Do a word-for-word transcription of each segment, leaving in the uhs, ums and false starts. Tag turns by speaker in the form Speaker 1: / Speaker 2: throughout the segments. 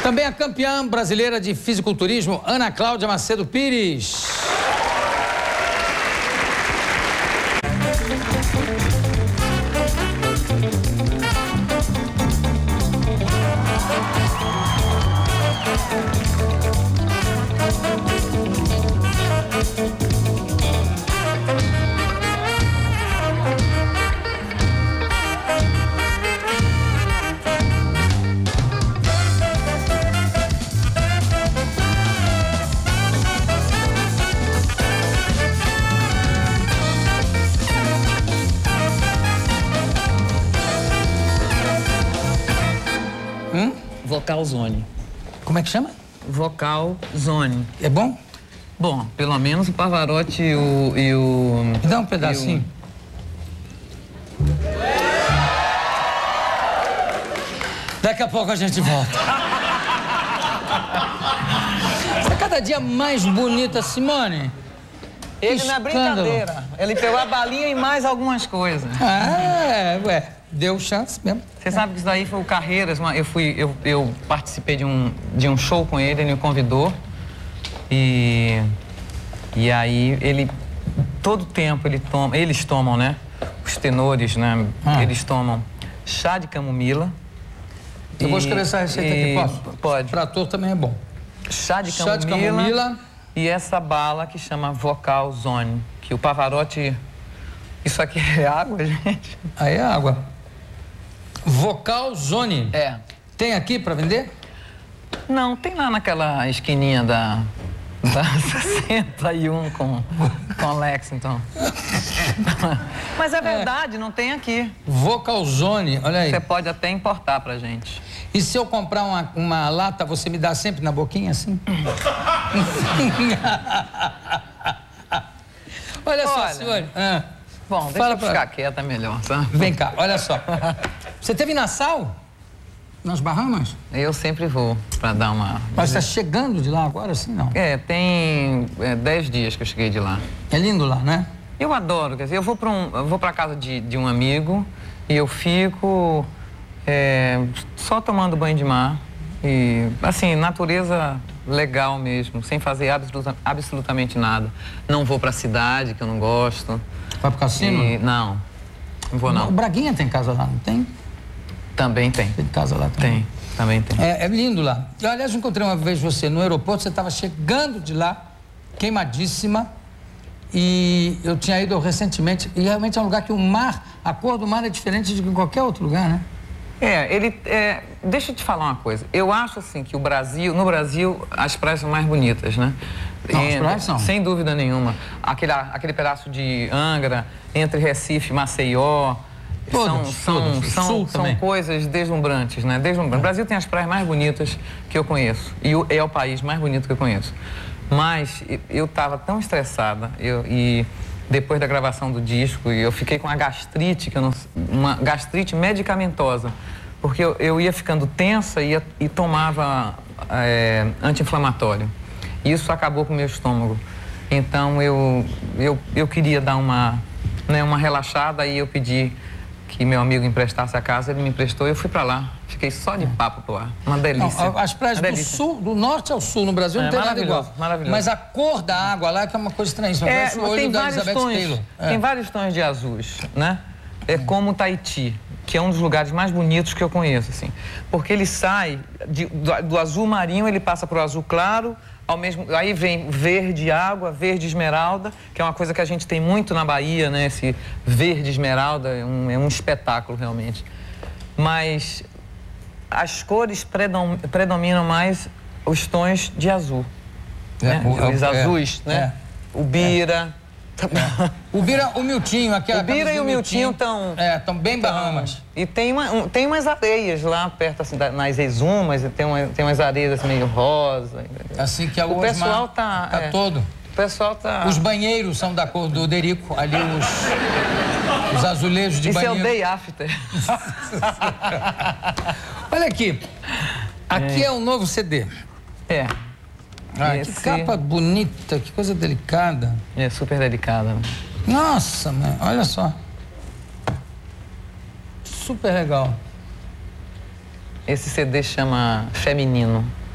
Speaker 1: Também a campeã brasileira de fisiculturismo, Ana Cláudia Macedo Pires.
Speaker 2: Hum? Vocal Zone.
Speaker 1: Como é que chama?
Speaker 2: Vocal Zone.
Speaker 1: É bom?
Speaker 2: Bom, pelo menos o Pavarotti e o... E o
Speaker 1: Me dá um pedacinho. O... Daqui a pouco a gente volta. Você é cada dia mais bonita, Simone.
Speaker 2: Ele não é brincadeira. Ele pegou a balinha e mais algumas coisas.
Speaker 1: Ah, ué. Deu chance mesmo.
Speaker 2: Você sabe que isso daí foi o Carreiras. Eu, fui, eu, eu participei de um, de um show com ele, ele me convidou. E, e aí ele, todo tempo ele toma, eles tomam, né? Os tenores, né? Ah. Eles tomam chá de camomila.
Speaker 1: Eu e, vou escrever essa receita
Speaker 2: e,
Speaker 1: aqui, posso?
Speaker 2: Pode.
Speaker 1: Para ator também é bom.
Speaker 2: Chá de camomila,
Speaker 1: chá de camomila.
Speaker 2: E essa bala que chama Vocal Zone. Que o Pavarotti... Isso aqui é água, gente?
Speaker 1: Aí é água. Vocal Zone.
Speaker 2: É.
Speaker 1: Tem aqui para vender?
Speaker 2: Não, tem lá naquela esquininha da, da sessenta e um com, com Lexington. Mas é verdade, é. Não tem aqui.
Speaker 1: Vocal Zone, olha aí.
Speaker 2: Você pode até importar pra gente.
Speaker 1: E se eu comprar uma, uma lata, você me dá sempre na boquinha assim? Olha, olha só, senhor. Ah.
Speaker 2: Bom, deixa
Speaker 1: Fala
Speaker 2: eu ficar
Speaker 1: pra...
Speaker 2: quieta melhor, tá?
Speaker 1: Vem cá, olha só. Você teve Nassau? Nas Bahamas?
Speaker 2: Eu sempre vou pra dar uma...
Speaker 1: Mas você tá chegando de lá agora, assim, não?
Speaker 2: É, tem é, dez dias que eu cheguei de lá.
Speaker 1: É lindo lá, né?
Speaker 2: Eu adoro, quer dizer, eu vou pra, um, eu vou pra casa de, de um amigo e eu fico é, só tomando banho de mar. E, assim, natureza legal mesmo, sem fazer absoluta, absolutamente nada. Não vou pra cidade, que eu não gosto.
Speaker 1: Vai pro cassino?
Speaker 2: E, não, não vou não.
Speaker 1: O Braguinha tem casa lá, não tem?
Speaker 2: Também tem.
Speaker 1: Tem casa lá também?
Speaker 2: Tem, também tem.
Speaker 1: É, é lindo lá. Eu, aliás, encontrei uma vez você no aeroporto, você estava chegando de lá, queimadíssima, e eu tinha ido recentemente, e realmente é um lugar que o mar, a cor do mar é diferente de qualquer outro lugar, né?
Speaker 2: É, ele... É, deixa eu te falar uma coisa. Eu acho, assim, que o Brasil... No Brasil, as praias são mais bonitas, né?
Speaker 1: Não,
Speaker 2: e,
Speaker 1: as praias são.
Speaker 2: Sem dúvida nenhuma. Aquele, aquele pedaço de Angra, entre Recife e Maceió...
Speaker 1: Todos,
Speaker 2: são
Speaker 1: todos.
Speaker 2: são,
Speaker 1: Sul
Speaker 2: são
Speaker 1: também.
Speaker 2: Coisas deslumbrantes, né? Deslumbrantes. O Brasil tem as praias mais bonitas que eu conheço. E o, é o país mais bonito que eu conheço. Mas eu estava tão estressada, eu, e depois da gravação do disco, eu fiquei com uma gastrite, que eu não, uma gastrite medicamentosa, porque eu, eu ia ficando tensa e, ia, e tomava é, anti-inflamatório. Isso acabou com o meu estômago. Então eu, eu, eu queria dar uma, né, uma relaxada, e eu pedi que meu amigo emprestasse a casa, ele me emprestou e eu fui para lá. Fiquei só de papo pro ar. Uma delícia.
Speaker 1: Não, as praias do sul, do norte ao sul, no Brasil,
Speaker 2: é,
Speaker 1: não tem nada igual.
Speaker 2: Maravilhoso.
Speaker 1: Mas a cor da água lá é que é uma coisa estranha.
Speaker 2: É,
Speaker 1: o olho
Speaker 2: tem,
Speaker 1: da
Speaker 2: vários
Speaker 1: Elizabeth
Speaker 2: tons,
Speaker 1: Taylor. É.
Speaker 2: tem vários tons de azuis, né? É como Tahiti, que é um dos lugares mais bonitos que eu conheço, assim. Porque ele sai de, do, do azul marinho, ele passa pro azul claro, ao mesmo, aí vem verde água, verde esmeralda, que é uma coisa que a gente tem muito na Bahia, né? Esse verde esmeralda é um, é um espetáculo, realmente. Mas as cores predom, predominam mais os tons de azul,
Speaker 1: é,
Speaker 2: né?
Speaker 1: O,
Speaker 2: os
Speaker 1: é,
Speaker 2: azuis,
Speaker 1: é,
Speaker 2: né?
Speaker 1: É.
Speaker 2: O Bira...
Speaker 1: É. O Bira, o Miltinho, aquela
Speaker 2: O Bira e o Miltinho estão...
Speaker 1: É, estão bem Bahamas.
Speaker 2: E tem, uma, um, tem umas areias lá perto, assim, da, nas exumas, tem, uma, tem umas areias assim, meio rosa. Entendeu?
Speaker 1: Assim que a
Speaker 2: o pessoal tá...
Speaker 1: Tá
Speaker 2: é,
Speaker 1: todo.
Speaker 2: O pessoal tá...
Speaker 1: Os banheiros são da cor do Derico, ali os, os azulejos de
Speaker 2: Isso
Speaker 1: banheiro.
Speaker 2: Isso é o day after.
Speaker 1: Olha aqui. Aqui é, é um novo C D.
Speaker 2: É.
Speaker 1: Ah,
Speaker 2: Esse...
Speaker 1: que capa bonita, que coisa delicada.
Speaker 2: É super delicada.
Speaker 1: Nossa, mãe, olha só. Super legal.
Speaker 2: Esse C D chama Feminino.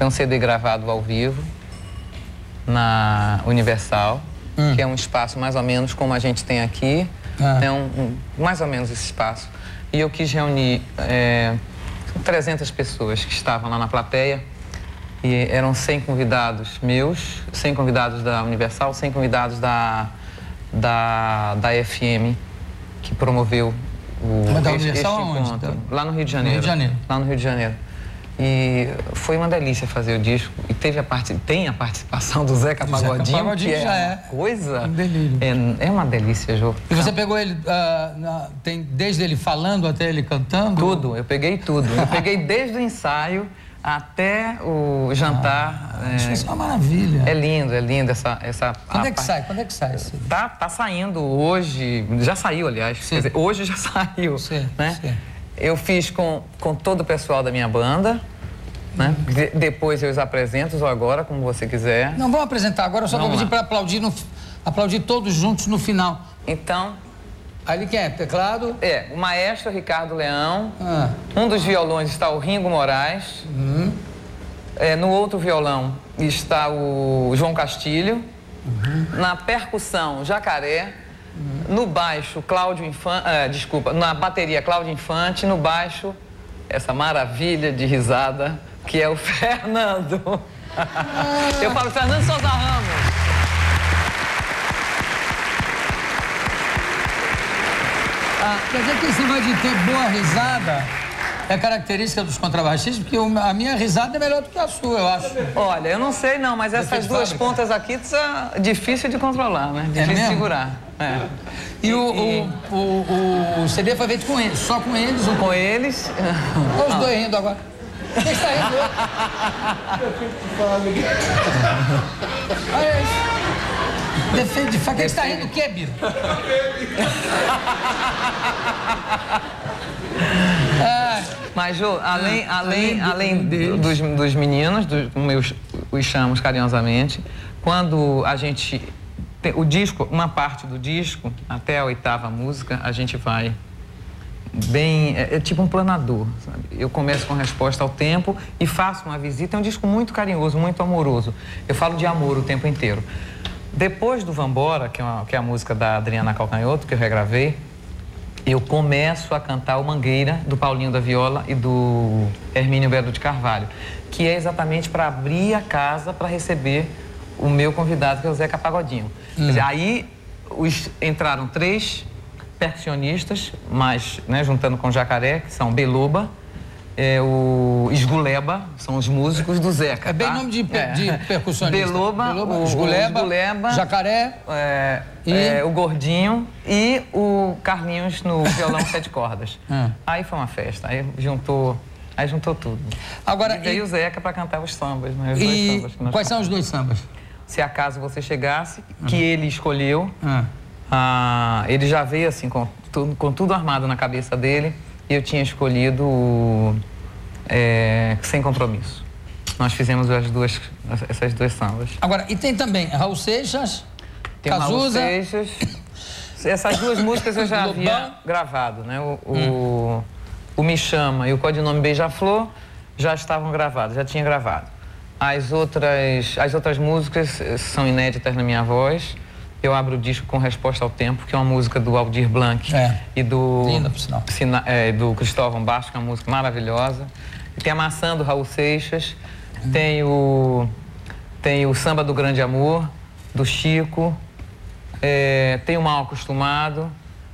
Speaker 2: foi um C D gravado ao vivo na Universal, hum. que é um espaço mais ou menos como a gente tem aqui, ah. é um, um, mais ou menos esse espaço. E eu quis reunir é, trezentas pessoas que estavam lá na plateia, e eram cem convidados meus, cem convidados da Universal, cem convidados da, da, da F M, que promoveu o,
Speaker 1: Mas da
Speaker 2: este,
Speaker 1: Universal
Speaker 2: este
Speaker 1: aonde?
Speaker 2: encontro. Lá no Rio de Janeiro.
Speaker 1: No Rio de Janeiro.
Speaker 2: Lá no Rio de Janeiro. E foi uma delícia fazer o disco. E teve a parte, tem a participação do Zeca
Speaker 1: do
Speaker 2: Pagodinho,
Speaker 1: Zeca Pagodinho,
Speaker 2: que
Speaker 1: já
Speaker 2: é,
Speaker 1: é
Speaker 2: uma coisa...
Speaker 1: Um delírio.
Speaker 2: É, é uma delícia, Jô.
Speaker 1: E você pegou ele, uh, na, tem, desde ele falando até ele cantando?
Speaker 2: Tudo, eu peguei tudo. Eu peguei desde o ensaio até o jantar.
Speaker 1: Ah, é, isso é uma maravilha.
Speaker 2: É lindo, é lindo essa... essa
Speaker 1: Quando é que sai? Quando é que sai? Esse...
Speaker 2: Tá, tá saindo hoje, já saiu, aliás. Sim. Quer dizer, hoje já saiu, sim, né? Sim. Eu fiz com, com todo o pessoal da minha banda, né? De, depois eu os apresento, ou agora, como você quiser.
Speaker 1: Não, vamos apresentar agora, eu só vamos vou pedir para aplaudir, no, aplaudir todos juntos no final.
Speaker 2: Então...
Speaker 1: Ali quem é? Teclado?
Speaker 2: É, o maestro Ricardo Leão.
Speaker 1: Ah.
Speaker 2: Um dos violões está o Ringo Moraes.
Speaker 1: Uhum.
Speaker 2: É, no outro violão está o João Castilho.
Speaker 1: Uhum.
Speaker 2: Na percussão, Jacaré. Uhum. No baixo, Cláudio Infante. É, desculpa, na bateria, Cláudio Infante. No baixo, essa maravilha de risada, que é o Fernando. Ah. Eu falo Fernando Souza Ramos.
Speaker 1: Ah, quer dizer que esse negócio de ter boa risada é característica dos contrabaixistas, porque a minha risada é melhor do que a sua, eu acho.
Speaker 2: Olha, eu não sei não, mas essas duas fábrica. pontas aqui são difícil de controlar, né? Difícil é de segurar. É.
Speaker 1: E, e, o, e... O, o, o C D foi feito com eles, só com eles? Ou...
Speaker 2: Com eles.
Speaker 1: Olha os dois rindo agora. Quem está rindo? Olha isso. Defeito de faca. Quem está rindo o quê, Biro?
Speaker 2: Ah, mas, Jô, além, ah, além, além dos, dos meninos, dos, como eu os chamo carinhosamente, quando a gente... Tem, o disco, uma parte do disco, até a oitava música, a gente vai bem... É, é tipo um planador, sabe? Eu começo com Resposta ao Tempo e faço uma visita. É um disco muito carinhoso, muito amoroso. Eu falo de amor o tempo inteiro. Depois do Vambora, que é, uma, que é a música da Adriana Calcanhoto, que eu regravei, eu começo a cantar o Mangueira, do Paulinho da Viola e do Hermínio Belo de Carvalho, que é exatamente para abrir a casa para receber o meu convidado, que é o Zeca Pagodinho. Hum. Quer dizer, aí os, entraram três percussionistas, mas, né, juntando com o Jacaré, que são Beloba, é, o Esguleba, são os músicos do Zeca.
Speaker 1: É bem
Speaker 2: tá?
Speaker 1: nome de,
Speaker 2: é.
Speaker 1: de percussionista.
Speaker 2: Beloba,
Speaker 1: Beloba
Speaker 2: o,
Speaker 1: Esguleba,
Speaker 2: o Esguleba,
Speaker 1: Jacaré
Speaker 2: é,
Speaker 1: e...
Speaker 2: é, o Gordinho e o Carlinhos no violão sete cordas. Hum. Aí foi uma festa, aí juntou, aí juntou tudo.
Speaker 1: Agora,
Speaker 2: e veio
Speaker 1: e...
Speaker 2: o Zeca para cantar os sambas, né? Os
Speaker 1: e...
Speaker 2: dois sambas que nós
Speaker 1: quais
Speaker 2: cantamos.
Speaker 1: são os dois sambas?
Speaker 2: Se acaso você chegasse, que uhum. ele escolheu,
Speaker 1: uhum.
Speaker 2: ah, ele já veio assim, com tudo, com tudo armado na cabeça dele, e eu tinha escolhido é, Sem Compromisso. Nós fizemos as duas, essas duas sambas.
Speaker 1: Agora, e tem também Raul Seixas,
Speaker 2: tem
Speaker 1: Cazuza...
Speaker 2: Raul Seixas. Essas duas músicas eu já havia gravado, né? O, hum. o, o Me Chama e o Codinome Beija-Flor já estavam gravados, já tinha gravado. As outras, as outras músicas são inéditas na minha voz. Eu abro o disco com Resposta ao Tempo, que é uma música do Aldir Blanc
Speaker 1: é.
Speaker 2: e do,
Speaker 1: Linda, por sinal.
Speaker 2: Sina, é, do Cristóvão Bastos, que é uma música maravilhosa. E tem a Maçã do Raul Seixas, hum. tem, o, tem o Samba do Grande Amor, do Chico, é, tem o Mal Acostumado,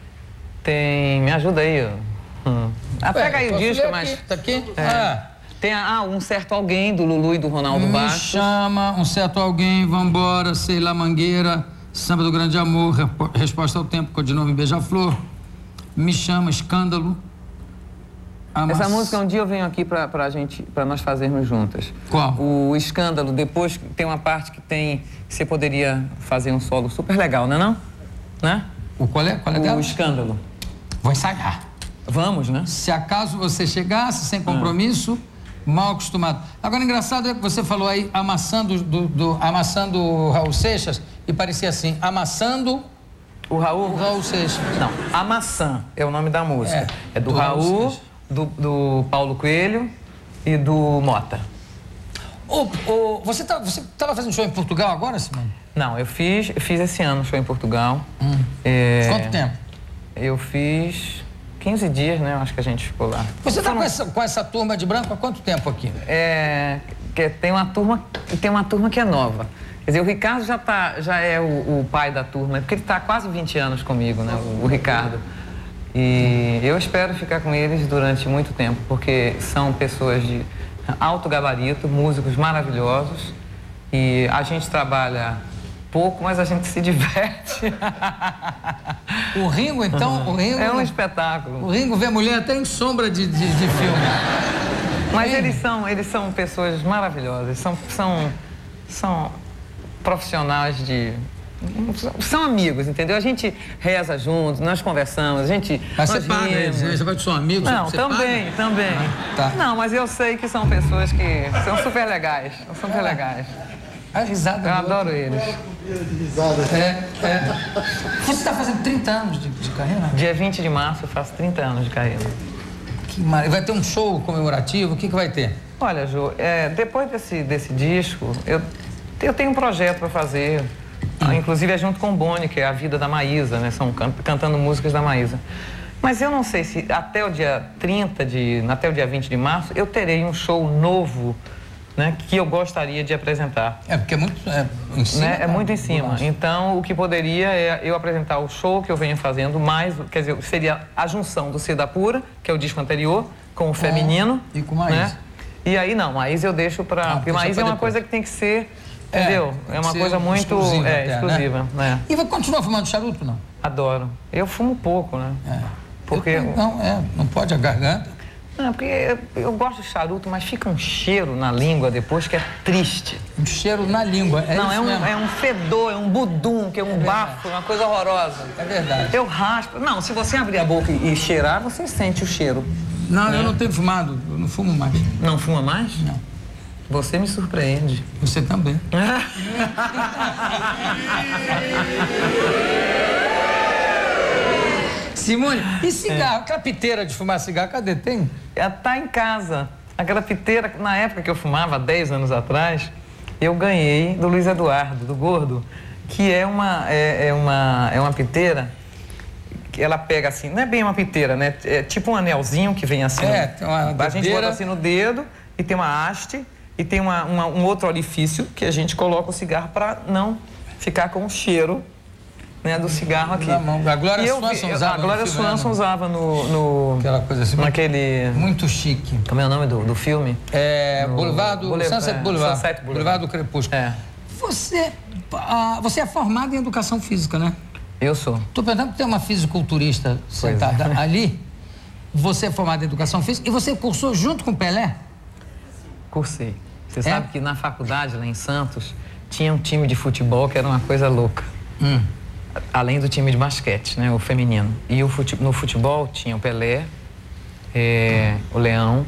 Speaker 2: tem... Me ajuda aí. Hum. Ah, pega aí o disco, mas...
Speaker 1: Aqui, tá aqui?
Speaker 2: É.
Speaker 1: Ah.
Speaker 2: Tem ah, Um Certo Alguém, do Lulu e do Ronaldo
Speaker 1: Me
Speaker 2: Bastos.
Speaker 1: Chama, Um Certo Alguém, Vambora, Sei Lá Mangueira, Samba do Grande Amor, Resposta ao Tempo, Codinome Beija-Flor, Me Chama, Escândalo.
Speaker 2: Amass... Essa música, um dia eu venho aqui pra, pra gente, pra nós fazermos juntas.
Speaker 1: Qual?
Speaker 2: O Escândalo, depois tem uma parte que tem, você poderia fazer um solo super legal, não é não? Né?
Speaker 1: O qual é? Qual é
Speaker 2: o
Speaker 1: dela?
Speaker 2: O Escândalo.
Speaker 1: Vou ensaiar.
Speaker 2: Vamos, né?
Speaker 1: Se acaso você chegasse sem compromisso, ah. Mal Acostumado. Agora, engraçado é que você falou aí, amassando, do, do, amassando o Raul Seixas, e parecia assim, amassando...
Speaker 2: O Raul?
Speaker 1: O Raul Seixas.
Speaker 2: Não, A Maçã é o nome da música. É, é do, do Raul, Raul do, do Paulo Coelho e do Mota.
Speaker 1: O, o, você estava você tava fazendo show em Portugal agora, Simone?
Speaker 2: Não, eu fiz, eu fiz esse ano show em Portugal.
Speaker 1: Hum.
Speaker 2: É,
Speaker 1: Quanto tempo?
Speaker 2: Eu fiz quinze dias, né? Eu acho que a gente ficou lá.
Speaker 1: Você está com essa, com essa turma de branco há quanto tempo aqui?
Speaker 2: É, que tem uma turma, tem uma turma que é nova. Quer dizer, o Ricardo já, tá, já é o, o pai da turma, porque ele está há quase vinte anos comigo, né? O, o Ricardo. E eu espero ficar com eles durante muito tempo, porque são pessoas de alto gabarito, músicos maravilhosos. E a gente trabalha pouco, mas a gente se diverte.
Speaker 1: O Ringo, então, o Ringo...
Speaker 2: É um espetáculo.
Speaker 1: O Ringo vê mulher até em sombra de, de, de filme.
Speaker 2: Mas eles são, eles são pessoas maravilhosas, são, são, são profissionais de... São amigos, entendeu? A gente reza juntos, nós conversamos, a gente...
Speaker 1: Mas você paga eles, né? Você vai que são amigos?
Speaker 2: Não,
Speaker 1: você
Speaker 2: também,
Speaker 1: paga?
Speaker 2: também.
Speaker 1: Ah, tá.
Speaker 2: Não, mas eu sei que são pessoas que são super legais, são super legais.
Speaker 1: A risada.
Speaker 2: Eu adoro eles.
Speaker 1: É, é. Você está fazendo trinta anos de, de carreira?
Speaker 2: Dia vinte de março eu faço trinta anos de carreira.
Speaker 1: Que maravilha. Vai ter um show comemorativo? O que, que vai ter?
Speaker 2: Olha, Ju, é, depois desse, desse disco, eu, eu tenho um projeto para fazer. Hum. Inclusive é junto com o Boni, que é a vida da Maísa, né? São can, cantando músicas da Maísa. Mas eu não sei se até o dia trinta de... até o dia vinte de março, eu terei um show novo, né, que eu gostaria de apresentar.
Speaker 1: É, porque é muito é, em cima.
Speaker 2: Né? É muito em cima. Então, o que poderia é eu apresentar o show que eu venho fazendo, mais, quer dizer, seria a junção do Seda Pura, que é o disco anterior, com o feminino.
Speaker 1: E com Maísa.
Speaker 2: Né? E aí, não, Maísa eu deixo para...
Speaker 1: Ah,
Speaker 2: porque Maísa é uma coisa que tem que ser,
Speaker 1: é,
Speaker 2: entendeu? É uma coisa muito
Speaker 1: exclusiva.
Speaker 2: É,
Speaker 1: até,
Speaker 2: exclusiva.
Speaker 1: Né?
Speaker 2: Né?
Speaker 1: E vai continuar fumando charuto, não?
Speaker 2: Adoro. Eu fumo pouco, né?
Speaker 1: É.
Speaker 2: Porque...
Speaker 1: Eu, não, é, não pode a garganta.
Speaker 2: Não, porque eu, eu gosto de charuto, mas fica um cheiro na língua depois que é triste.
Speaker 1: Um cheiro na língua, é
Speaker 2: Não,
Speaker 1: isso
Speaker 2: é um,
Speaker 1: mesmo.
Speaker 2: é um fedor, é um budum, que é um
Speaker 1: É
Speaker 2: bafo, uma coisa horrorosa.
Speaker 1: É verdade.
Speaker 2: Eu raspo. Não, se você abrir a boca e, e cheirar, você sente o cheiro.
Speaker 1: Não,
Speaker 2: né?
Speaker 1: eu não tenho fumado, eu não fumo mais.
Speaker 2: Não fuma mais?
Speaker 1: Não.
Speaker 2: Você me surpreende.
Speaker 1: Você também. Simone, e cigarro? É. Aquela piteira de fumar cigarro, cadê? Tem?
Speaker 2: Ela tá em casa. Aquela piteira, na época que eu fumava, dez anos atrás, eu ganhei do Luiz Eduardo, do Gordo, que é uma, é, é uma, é uma piteira que ela pega assim, não é bem uma piteira, né? É tipo um anelzinho que vem assim.
Speaker 1: É, tem uma
Speaker 2: A gente bota assim no dedo e tem uma haste e tem uma, uma, um outro orifício que a gente coloca o cigarro para não ficar com o cheiro, né, do cigarro aqui.
Speaker 1: A Glória
Speaker 2: eu,
Speaker 1: Swanson
Speaker 2: eu,
Speaker 1: usava.
Speaker 2: A Glória Swanson usava no, no...
Speaker 1: Aquela coisa assim.
Speaker 2: Naquele...
Speaker 1: Muito chique.
Speaker 2: Como é o nome do, do filme?
Speaker 1: É...
Speaker 2: No...
Speaker 1: Boulevard do...
Speaker 2: Boulevard,
Speaker 1: Sunset
Speaker 2: é,
Speaker 1: Boulevard.
Speaker 2: Sunset Boulevard.
Speaker 1: Boulevard do Crepúsculo.
Speaker 2: É.
Speaker 1: Você... Ah, você é formado em educação física, né?
Speaker 2: Eu sou.
Speaker 1: Estou pensando que tem uma fisiculturista sentada
Speaker 2: é.
Speaker 1: ali. Você é formado em educação física e você cursou junto com o Pelé?
Speaker 2: Cursei. Você
Speaker 1: é?
Speaker 2: sabe que na faculdade, lá em Santos, tinha um time de futebol que era uma coisa louca.
Speaker 1: Hum.
Speaker 2: Além do time de basquete, né, o feminino. E o fute... no futebol tinha o Pelé, é... o Leão,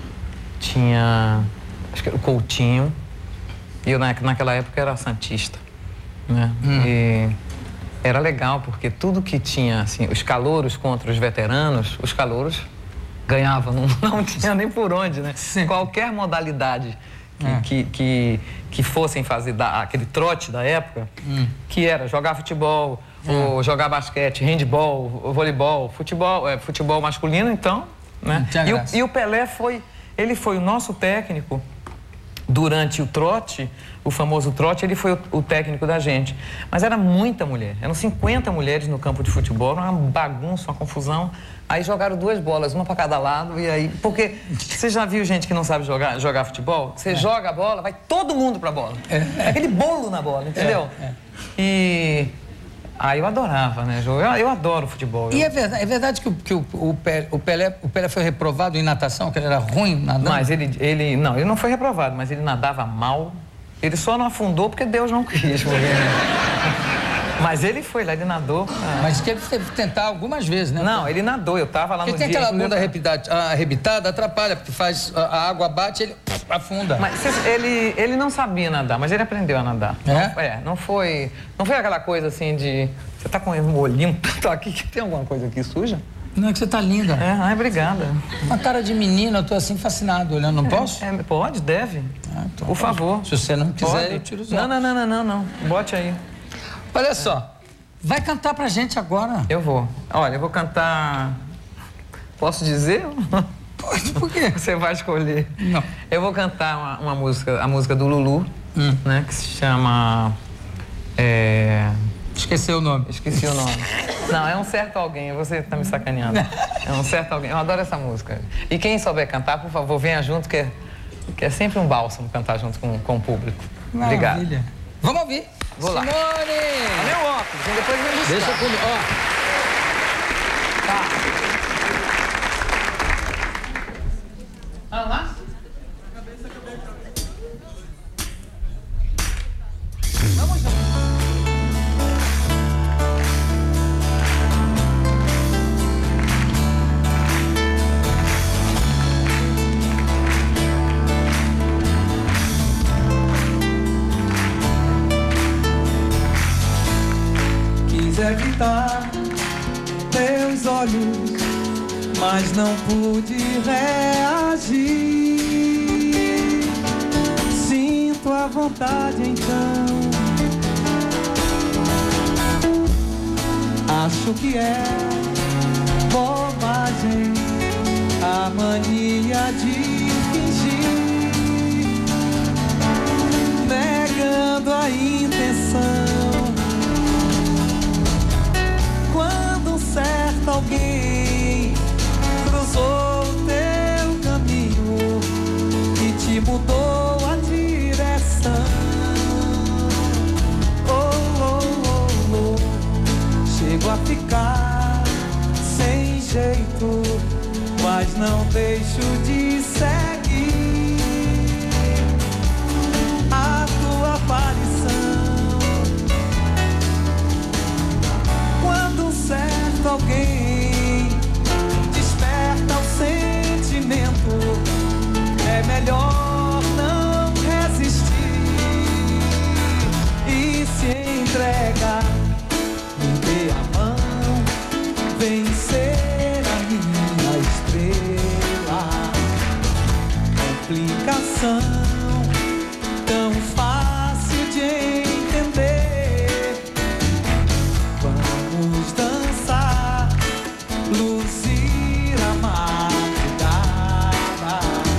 Speaker 2: tinha acho que era o Coutinho. E eu na... naquela época era santista, né? Hum. E era legal porque tudo que tinha, assim, os calouros contra os veteranos, os calouros ganhavam, não, não tinha nem por onde, né? Sim. Qualquer modalidade que, é. que, que, que fossem fazer da, aquele trote da época, hum. que era jogar futebol, é. ou jogar basquete, handball, voleibol, futebol, é, futebol masculino, então, né? E o, e o Pelé foi, ele foi o nosso técnico durante o trote, o famoso trote, ele foi o, o técnico da gente. Mas era muita mulher, eram cinquenta mulheres no campo de futebol, era uma bagunça, uma confusão. Aí jogaram duas bolas, uma para cada lado, e aí... Porque você já viu gente que não sabe jogar, jogar futebol? Você é. joga a bola, vai todo mundo pra bola. É. Aquele bolo na bola, entendeu? É. É. E... Ah, eu adorava, né, Jô? Eu, eu adoro futebol.
Speaker 1: E
Speaker 2: eu...
Speaker 1: é verdade, é verdade que, o, que o, o, Pelé, o, Pelé, o Pelé foi reprovado em natação, que ele era ruim nadando?
Speaker 2: Mas ele, ele... Não, ele não foi reprovado, mas ele nadava mal. Ele só não afundou porque Deus não quis. Porque... Mas ele foi lá, ele nadou. Ah.
Speaker 1: Mas que ele teve que tentar algumas vezes, né?
Speaker 2: Não, ele nadou, eu tava lá
Speaker 1: porque
Speaker 2: no
Speaker 1: dia...
Speaker 2: dia...
Speaker 1: Porque tem aquela bunda arrebitada, arrebitada, atrapalha, porque faz... A água bate e ele afunda.
Speaker 2: Mas ele, ele não sabia nadar, mas ele aprendeu a nadar.
Speaker 1: É?
Speaker 2: Não, é, não foi... Não foi aquela coisa assim de... Você tá com um olhinho tanto aqui que tem alguma coisa aqui suja?
Speaker 1: Não, é que você tá linda.
Speaker 2: É, ai, obrigada.
Speaker 1: Uma cara de menina, eu tô assim fascinado olhando, não posso?
Speaker 2: É, é, pode, deve.
Speaker 1: Ah, então
Speaker 2: Por
Speaker 1: pode.
Speaker 2: favor.
Speaker 1: Se você não quiser,
Speaker 2: Pode.
Speaker 1: eu tiro os
Speaker 2: Não,
Speaker 1: óculos.
Speaker 2: não, não, não, não, não. Bote aí.
Speaker 1: Olha só, vai cantar pra gente agora.
Speaker 2: Eu vou. Olha, eu vou cantar... Posso dizer?
Speaker 1: Pode, por quê?
Speaker 2: Você vai escolher.
Speaker 1: Não.
Speaker 2: Eu vou cantar uma, uma música, a música do Lulu, hum. né? Que se chama... É...
Speaker 1: Esqueceu o nome.
Speaker 2: Esqueci o nome. Não, é um certo alguém, você tá me sacaneando. É um certo alguém. Eu adoro essa música. E quem souber cantar, por favor, venha junto, que é, que é sempre um bálsamo cantar junto com, com o público.
Speaker 1: Maravilha.
Speaker 2: Obrigado.
Speaker 1: Vamos ouvir.
Speaker 2: Vou lá.
Speaker 1: Simone!
Speaker 2: É meu óculos, e depois vem buscar.
Speaker 1: Deixa comigo, ó.
Speaker 2: Tá. Vamos lá? Vamos junto.
Speaker 3: Evitar teus olhos, mas não pude reagir. Sinto a vontade então, acho que é bobagem a mania de fingir, negando a intenção. Quando um certo alguém cruzou teu caminho e te mudou a direção, oh, oh, oh, oh, chego a ficar sem jeito, mas não deixo de seguir a tua aparição. Certo alguém desperta o sentimento, é melhor não resistir e se entregar, me dê a mão, vencer a minha estrela. Complicação tão fácil de entender, vamos dançar, luzir a madrugada,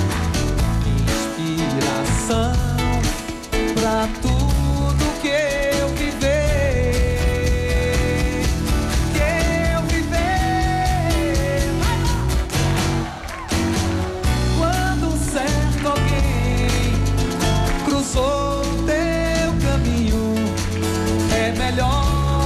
Speaker 3: inspiração pra tudo que eu viver, que eu viver. Quando um certo alguém cruzou teu caminho, é melhor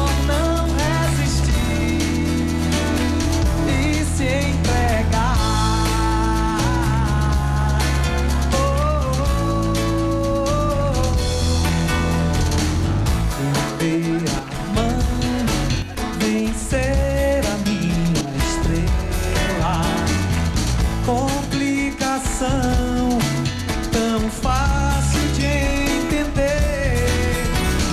Speaker 3: tão fácil de entender.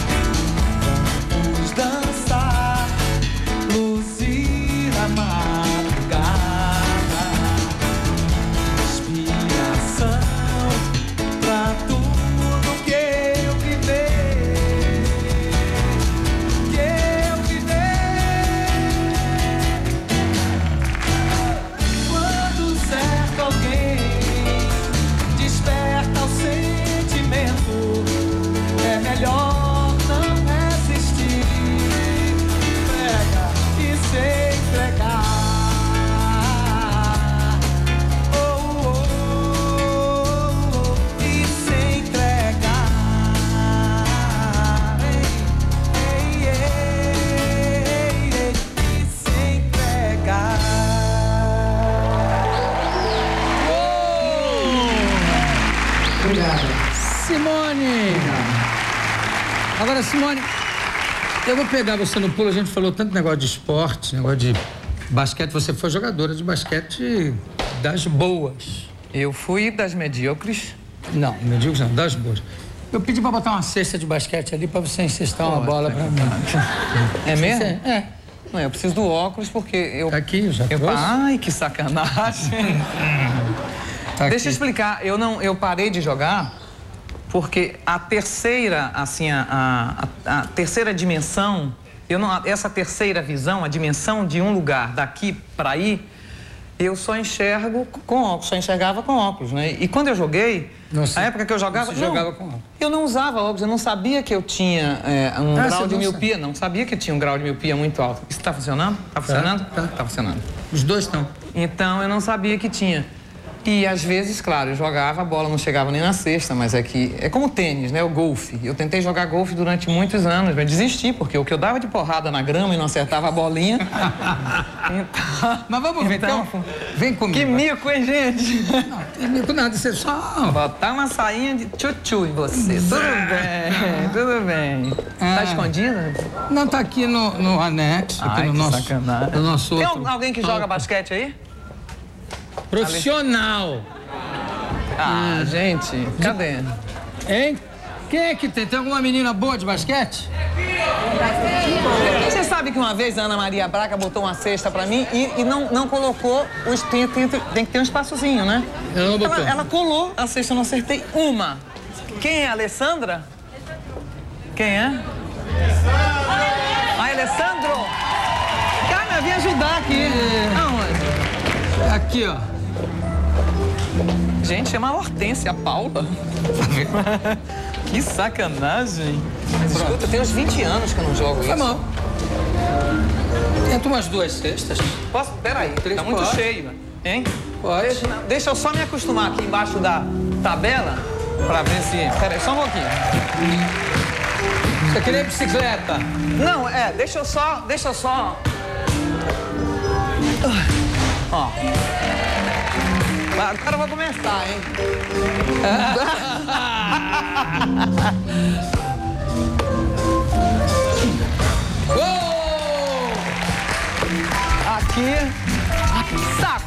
Speaker 3: Vamos dançar, luzir a madrugada, inspiração pra tudo que eu viver, que eu viver. Quando certo alguém desperta o sentimento, é melhor não resistir, prega e se entregar, oh, oh, oh, oh, e se entregar, ei, ei, ei, ei, e se entregar.
Speaker 1: Obrigado. Simone! Agora, Simone, eu vou pegar você no pulo. A gente falou tanto negócio de esporte, negócio de basquete. Você foi jogadora de basquete das boas.
Speaker 2: Eu fui das medíocres.
Speaker 1: Não, medíocres não, das boas. Eu pedi pra botar uma cesta de basquete ali pra você encestar uma
Speaker 2: Oh,
Speaker 1: bola pra mim.
Speaker 2: É mesmo?
Speaker 1: É.
Speaker 2: Não é, eu preciso do óculos porque eu...
Speaker 1: Tá aqui, já
Speaker 2: eu,
Speaker 1: trouxe.
Speaker 2: Ai, que sacanagem.
Speaker 1: Tá
Speaker 2: Deixa eu
Speaker 1: aqui.
Speaker 2: explicar, eu, não, eu parei de jogar porque a terceira, assim, a, a, a terceira dimensão, eu não, essa terceira visão, a dimensão de um lugar daqui para aí, eu só enxergo com óculos, só enxergava com óculos, né? E quando eu joguei,
Speaker 1: Não se-
Speaker 2: a época que eu jogava,
Speaker 1: não se jogava com óculos.
Speaker 2: eu não usava óculos, eu não sabia que eu tinha é, um
Speaker 1: Ah,
Speaker 2: grau
Speaker 1: você
Speaker 2: de
Speaker 1: não
Speaker 2: miopia, não sabia que eu tinha um grau de miopia muito alto. Isso tá funcionando? Tá funcionando?
Speaker 1: tá.
Speaker 2: Tá funcionando.
Speaker 1: Os dois estão.
Speaker 2: Então eu não sabia que tinha. E às vezes, claro, eu jogava, a bola não chegava nem na cesta, mas é que... É como tênis, né? O golfe. Eu tentei jogar golfe durante muitos anos, mas desisti, porque o que eu dava de porrada na grama e não acertava a bolinha... então,
Speaker 1: Mas vamos ver,
Speaker 2: então,
Speaker 1: então, vem comigo.
Speaker 2: que mico, hein, gente?
Speaker 1: Não, tem mico nada, você só...
Speaker 2: Botar uma sainha de tchutchu em você. Tudo bem, tudo bem.
Speaker 1: Ah.
Speaker 2: Tá escondida?
Speaker 1: Não, tá aqui no, no anexo, aqui
Speaker 2: Ai,
Speaker 1: no
Speaker 2: que
Speaker 1: nosso,
Speaker 2: sacanagem.
Speaker 1: no nosso
Speaker 2: Tem
Speaker 1: outro...
Speaker 2: alguém que joga basquete aí?
Speaker 1: Profissional.
Speaker 2: Ah, gente, cadê?
Speaker 1: Hein? Quem é que tem? Tem alguma menina boa de basquete?
Speaker 2: Você sabe que uma vez a Ana Maria Braga botou uma cesta pra mim e, e não, não colocou os... Tem, tem, tem que ter um espaçozinho, né?
Speaker 1: Ela não botou.
Speaker 2: Ela, ela colou a cesta, eu não acertei uma. Quem é? A Alessandra? Quem é? A Alessandro? Cara, vem ajudar aqui. Aonde?
Speaker 1: Aqui, ó.
Speaker 2: Gente, chama a Hortência, a Paula. Que sacanagem. Mas escuta, tem uns vinte anos que eu não jogo
Speaker 1: Tá
Speaker 2: isso.
Speaker 1: bom. Tenta umas duas cestas.
Speaker 2: Posso? Peraí,
Speaker 1: Três
Speaker 2: tá muito
Speaker 1: pode.
Speaker 2: cheio, hein?
Speaker 1: Pode.
Speaker 2: Deixa, não, deixa eu só me acostumar aqui embaixo da tabela pra ver se... Peraí, só um pouquinho.
Speaker 1: Você queria bicicleta?
Speaker 2: Não, é, deixa eu só... Deixa eu só... Ó. Agora eu vou começar, hein?
Speaker 1: Gol!
Speaker 2: Aqui. Aqui, saco.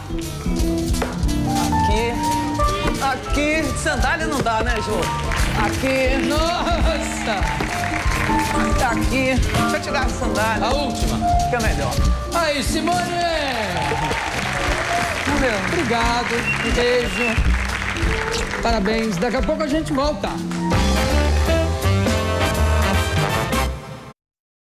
Speaker 2: Aqui. Aqui. Sandália não dá, né, Jô? Aqui.
Speaker 1: Nossa!
Speaker 2: Aqui. Deixa eu tirar a sandália.
Speaker 1: A última.
Speaker 2: Fica melhor.
Speaker 1: Aí, Simone!
Speaker 2: Valeu.
Speaker 1: Obrigado. Um beijo. Parabéns. Daqui a pouco a gente volta.